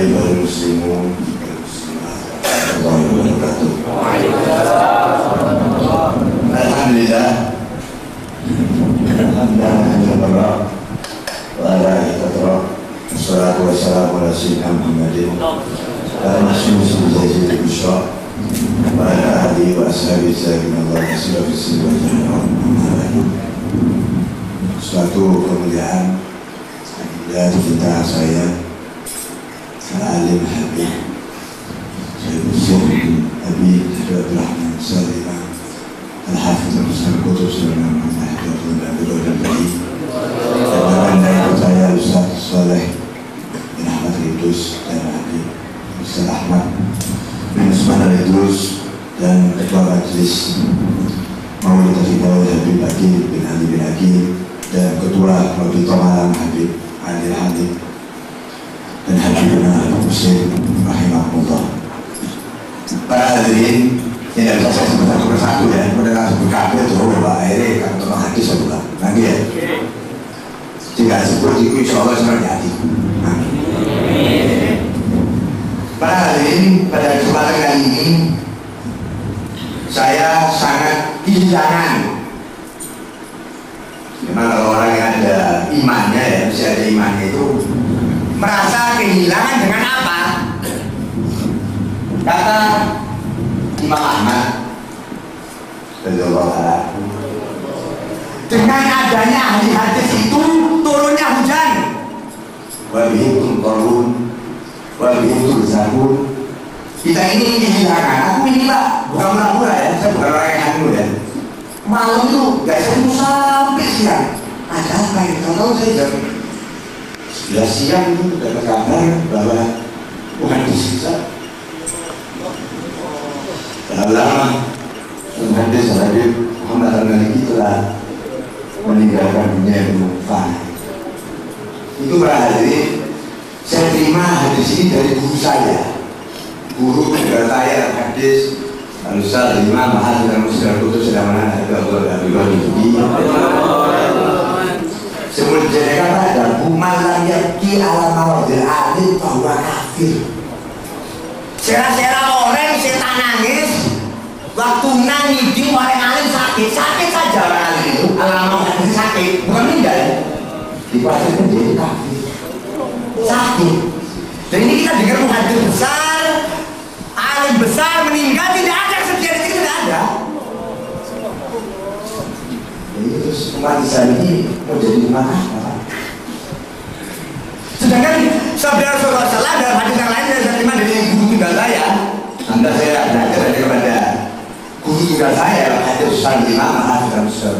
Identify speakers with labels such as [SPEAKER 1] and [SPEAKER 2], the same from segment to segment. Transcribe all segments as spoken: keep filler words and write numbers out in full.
[SPEAKER 1] ibadah muslimun warahmatullahi wabarakatuh. Alhamdulillah. Alhamdulillah. Wa ala ittaqra. Wassalatu wassalamu ala sayyidina Muhammadin wa mas'usul jazil busyra wa ala alihi wa ashabihi sayyidina Allah sallallahu alaihi wasallam. Suatu kemuliaan dan cinta saya Al-Alim Habib Syekh Syekh Habib Abdul Rahman Salimah Al-Hafiz Al-Ustaz Qutuz Al-Rahman Al-Hafiz Al-Rahman Al-Rahman dan saya Ustaz Saleh bin Ahmad Ridus dan Habib Ustaz Ahmad bin Usman Ridus dan Ketua Majelis Maulid Al-Hidayah Habib Akil bin Ali bin Akil dan Ketua Maulid Malam Habib Ali Habib dan Habibuna Muslim rahimahullah. Para hadirin, ini tidak bisa saya sebut satu persatu ya, mereka sebut kabel itu bahwa akhirnya kalau tolong hadis saya buka lagi ya. Jika sebut itu insya Allah sebenarnya hati. Para hadirin, pada kesempatan kali ini saya sangat kehilangan. Memang kalau orang yang ada imannya ya, mesti ada imannya itu merasa kehilangan dengan apa? Kata Imam Ahmad dengan adanya ahli hadis itu turunnya hujan. Wabihim turun, wabihim turzakun. Kita ini kehilangan. Aku ini Pak, bukan pura-pura ya, saya bukan orang yang anu ya. Malam itu gak saya sampai siang. Ada apa ya? Kalau saya jam sebelas siang itu dapat kabar bahwa bukan disiksa. Telah lama hadis Habib Muhammad Al-Maliki telah meninggalkan dunia yang fana. Itu berarti saya terima hadis ini dari guru saya. Guru negara saya hadis Al-Ustaz Imam Mahal dan Muslim Qutuz sedang mana ada Abdullah itu. Sebelum jadi kata ada bumalan yaki ala mawadil adil bahwa kafir. Sera-sera orang setan nangis waktu nangis orang alim sakit sakit saja orang alim itu alamat hadis sakit bukan meninggal. Dipasangkan jadi kafir sakit. Dan ini kita dengar hadis besar alim besar meninggal tidak ada kesedihan itu tidak ada. Jadi terus umat Islam ini mau jadi umat apa? Sedangkan sabda Rasulullah sallallahu alaihi wasallam dalam hadis yang lain saya terima dari guru tunggal saya. Anda saya belajar daripada guru tunggal saya hadis Ustaz Imam Ahmad dan Ustaz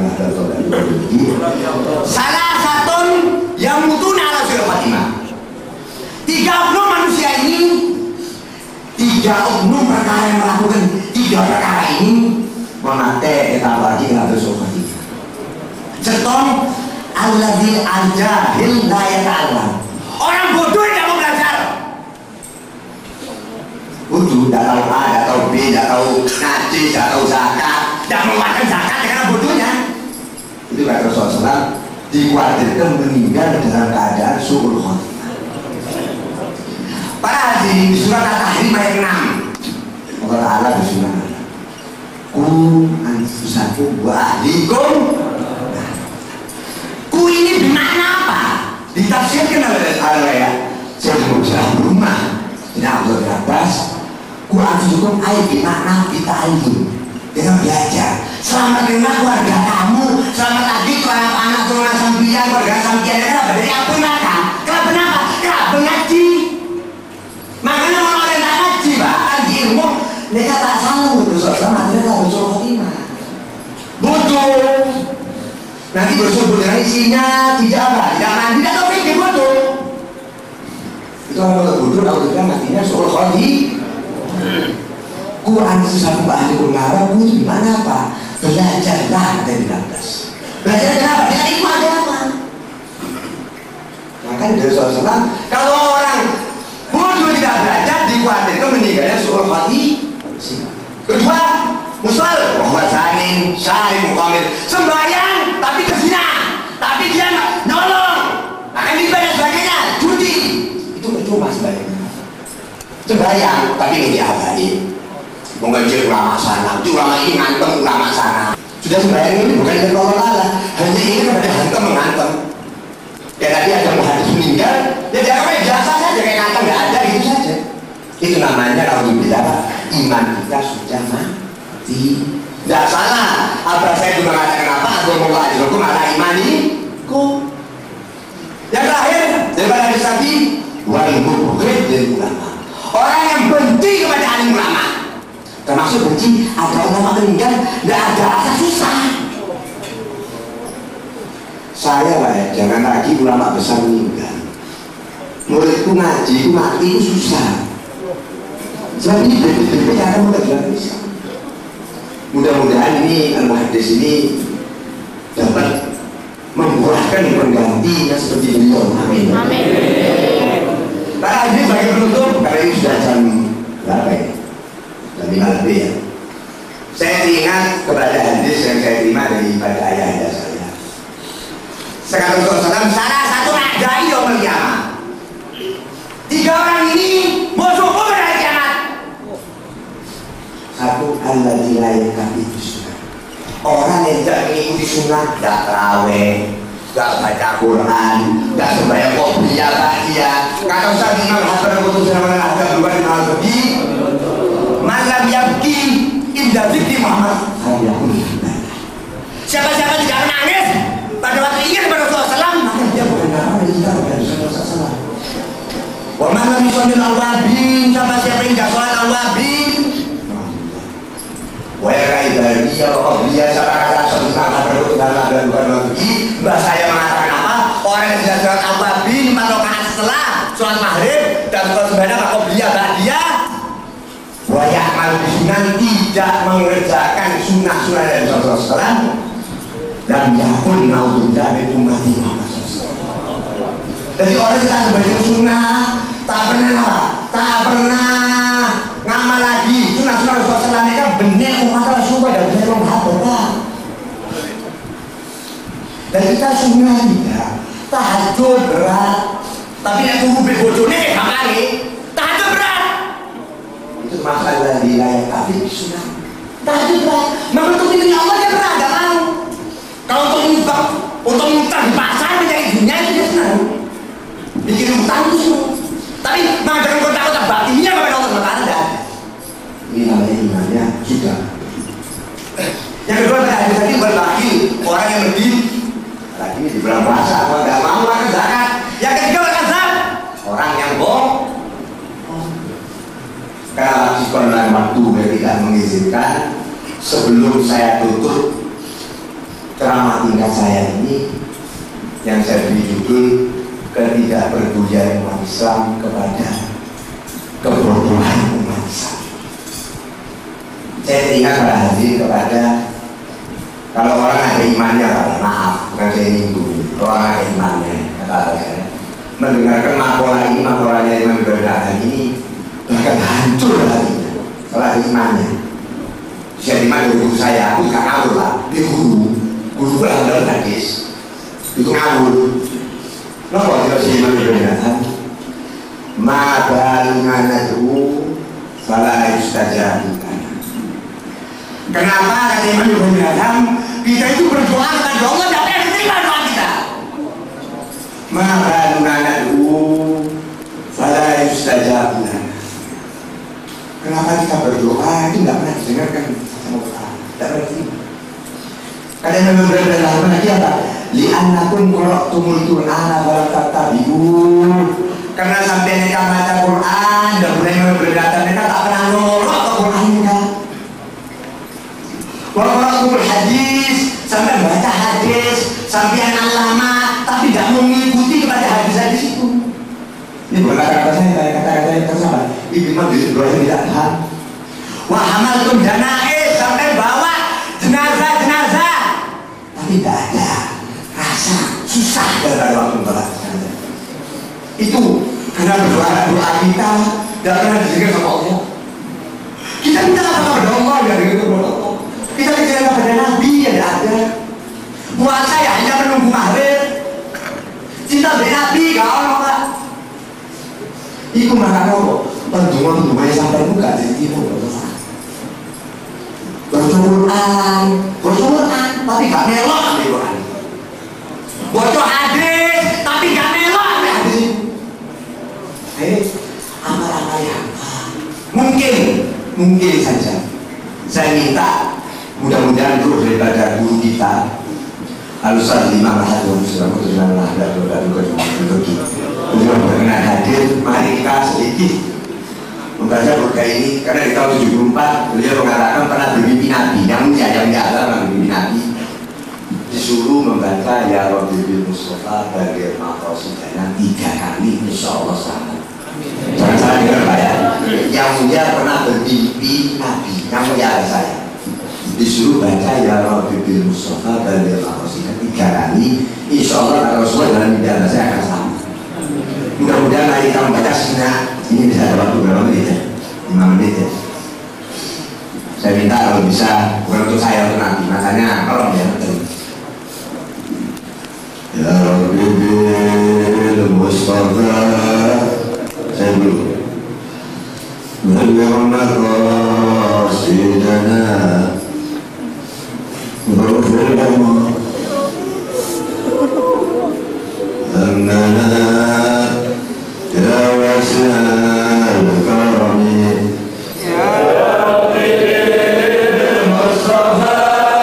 [SPEAKER 1] salah satu yang mutuna ala surah Fatimah. Tiga oknum manusia ini, tiga oknum perkara yang melakukan tiga perkara ini memakai kita lagi dengan surah Fatimah. Ceton alladzi al-jahil la yata'allam. Orang bodoh tidak mau belajar. Bodoh tidak tahu A, tidak tahu B, tidak tahu ngaji, tidak tahu zakat, tidak mengeluarkan zakat karena bodohnya. Itu kata Rasulullah sallallahu alaihi wasallam dikhawatirkan meninggal dalam keadaan su'ul khotimah. Para hadirin di surat At-Tahrim ayat enam. Allah Ta'ala berfirman, "Qu anfusakum wa ahlikum." Ku ini bermakna apa? Ditafsirkan oleh ya saya berusaha rumah ini Abdul Abbas. Ku anfusakum ayat bermakna kita itu dengan belajar. Selamat dengan keluarga kamu, selamat lagi keluarga anak keluarga sambian, keluarga sambian. Kenapa? Dari apa maka? Kenapa? Kenapa? Kenapa ngaji? Makanya orang yang tak ngaji Pak, ngaji ilmu mereka tak sanggup berusaha materi tak berusaha khotimah. Bodoh. Nanti bersumber dengan isinya tidak apa, tidak mandi, tidak tahu pikir bodoh. Itu orang kalau bodoh, kalau tidak matinya soal khodi. Quran itu satu bahasa Quran, itu gimana apa? Belajarlah dari atas. Belajar kenapa? Dengan ilmu agama. Maka dari Rasulullah sallallahu alaihi wasallam, kalau orang bodoh tidak belajar, dikhawatirkan meninggalnya soal khodi. Kedua, musal, Muhammad Salim, Syarif, Muqamil, sembahyang tapi kesina, tapi dia nyolong, akan dibayar sebagainya, judi, itu percuma sebaliknya.
[SPEAKER 2] sembahyang tapi nggak diabain. Mengajar ulama sana, ulama ini ngantem ulama sana. Sudah sembahyang ini bukan dari Allah Ta'ala, hanya ingin kepada hantem mengantem. Ya tadi ada muhadis meninggal, ya dia kayak biasa saja kayak ngantem nggak ada gitu saja. Itu namanya kalau dibilang iman kita sudah mati. Tidak salah. Abah saya juga mengatakan apa? Aku mau ajroku malah imaniku. Yang terakhir daripada hadis tadi, wal mubghid lil ulama. Orang yang benci kepada alim ulama. Termasuk benci ada ulama meninggal, tidak ada rasa susah. Saya lah ya, jangan lagi ulama besar meninggal. Muridku ngaji, ku mati itu susah. Jadi bibit-bibit yang akan mulai bisa. Mudah-mudahan ini al-muhaddis ini dapat membuahkan penggantinya seperti beliau. Amin. Amin. Para hadirin sebagai penutup, karena ini sudah jam berapa ya? Jam lima lebih ya. Saya ingat kepada hadis yang saya terima daripada ayah anda saya. Sekarang Rasulullah salah satu ada yang kiamat. Tiga orang ini musuh pada kiamat. Satu Allah dilayak kami sunnah. Orang yang tidak mengikuti sunnah, tidak terawih, tidak baca Quran, tidak sembahyang qobliyah ba'diyah. Kata Ustaz Imam Hasan Qutb sama ada dua di malam pergi. Malam yabki indah dzikri Muhammad. Siapa-siapa tidak menangis pada waktu ingat kepada Rasulullah shallallahu alaihi wasallam, maka dia bukan orang yang tidak kepada Rasulullah shallallahu alaihi wasallam. Wa man lam yusalli al-awabin, siapa-siapa yang tidak sholat al-awabin. Wa ibadiyah wa qabliyah kata sebentar berhubungan dan bukan lagi. Mbak saya mengatakan apa? Orang yang tidak sholat al-awabin lima rakaat setelah sholat maghrib dan sholat sembahyang qabliyah ba'diyah. Wa ya'mal bisunan, tidak mengerjakan sunnah-sunnah dari Rasulullah shallallahu alaihi wasallam. Dan yakun naudzubillah min ummati Muhammad shallallahu alaihi wasallam. Jadi orang yang sebagai sunnah tak pernah tak pernah ngamal lagi sunnah-sunnah Rasulullah shallallahu alaihi wasallam. Benar umat Rasulullah dan benar menghafalkan. Dan kita sunnah tidak tahajud berat, tapi yang tunggu bebojone gak kali tahajud berat. Itu masalah wilayah tapi sunnah tahajud berat. Menutup pintunya Allah dia berat, gak mau. Kalau untuk nyumbang, untuk nyumbang di pasar mencari dunia itu dia senang. Bikin utang itu semua. Tapi mengadakan kota-kota batinnya kepada Allah Subhanahu wa taala. Ini namanya imannya sudah. Yang kedua tadi tadi berbagi orang yang berdiri lagi di bulan puasa, kalau nggak mau makan zakat. Yang ketiga makan zakat. Orang yang bohong. Karena diskon waktu tidak mengizinkan, sebelum saya tutup ceramah tingkat saya ini yang saya beri judul ketidakpedulian umat Islam kepada kebodohan umat Islam. Saya ingat pada hadirin kepada kalau orang ada imannya, maaf bukan saya nyinggung, orang ada imannya kata saya mendengarkan makola ini, makolanya Imam Ibrahim ini bahkan hancur hatinya kalau ada imannya. Saya iman guru saya, aku gak ngawur lah, dia guru guru pulang dalam hadis itu ngawur. Kenapa tidak sih Imam Ibrahim? Ma baluna nad'u fala yustajab. Kenapa kata Imam Ibrahim kita itu berdoa kepada Allah tapi yang diterima doa kita? Ma baluna nad'u fala yustajab. Kenapa kita berdoa itu tidak pernah didengarkan sama Allah, tidak pernah diterima? Kata Imam Ibrahim lagi apa? Li'annakum qara'tumul Qur'ana wa lam tattabi'un. Karena sampai mereka baca Quran dan kemudian berkata mereka tak pernah nolak ke Qurannya. Wa qara'tumul hadis, sampai baca hadis, sampai anak lama tapi tidak mengikuti kepada hadis-hadis itu. Ini bukan kata-kata saya, kata-kata yang tersama. Imam Ibrahim tidak paham. Wa hamaltum janaiz, sampai bawa jenazah-jenazah tapi tidak ada rasa susah dalam waktu berdoa. Itu karena berdoa doa kita tidak pernah didengar sama Allah. Kita minta apa kepada Allah yang dengar kepada Allah. Kita bicara kepada Nabi yang ada. Puasa ya hanya menunggu maghrib. Cinta dengan Nabi kalau Pak. Iku maka kau pendungan-pendungannya sampai buka di timur. Baca Quran, baca Quran, tapi gak melok di Quran. Baca hadis, tapi gak melok di hadis. Eh, amal-amal yang mungkin, mungkin saja. Saya minta mudah-mudahan guru daripada guru kita Al-Ustaz Imam Ahadun Sudah Kutusan Allah dan Kutusan Allah berkenan hadir. Mari kita sedikit membaca burka ini, karena di tahun tujuh puluh empat beliau mengatakan pernah bermimpi Nabi, namun yang nyata pernah bermimpi Nabi disuruh membaca Ya Rabbi bil Mustafa Bagir Maqasidana tiga kali, insya Allah sama. Jangan salah dengar Pak ya, yang mulia pernah bermimpi Nabi, yang mulia saya disuruh baca Ya Rabbi bil Mustafa Bagir Maqasidana tiga kali, insya Allah Rasulullah dalam mimpi saya akan sama. Mudah-mudahan hari kita membaca sunnah ini bisa ada waktu berapa menit ya? lima menit ya? Saya minta kalau bisa, bukan untuk saya, untuk nanti makanya kalau ya Ya Rabbi bil Mustafa saya dulu Bagir Maqasidana Ghafir lana Annana Ya Wasi'al Karami Ya Rabbi bil Mustafa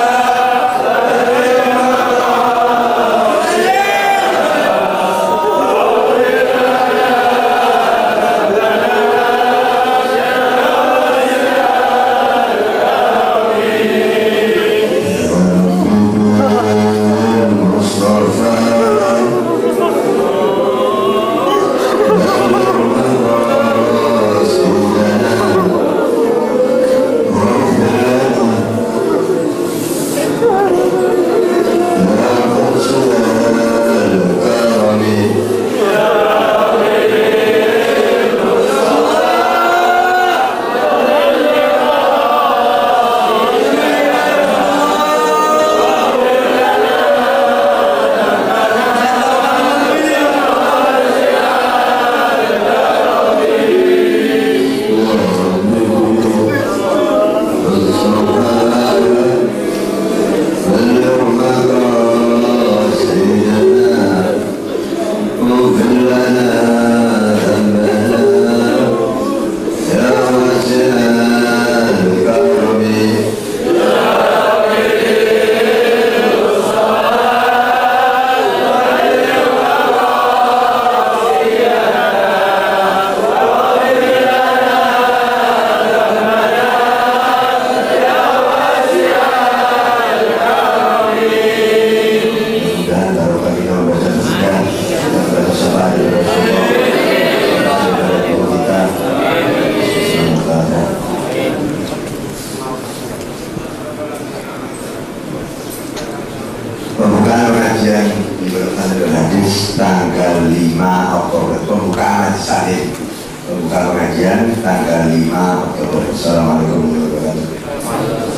[SPEAKER 2] tanggal lima Oktober pembukaan hadis sahih, pembukaan pengajian tanggal lima Oktober. Assalamualaikum warahmatullahi wabarakatuh.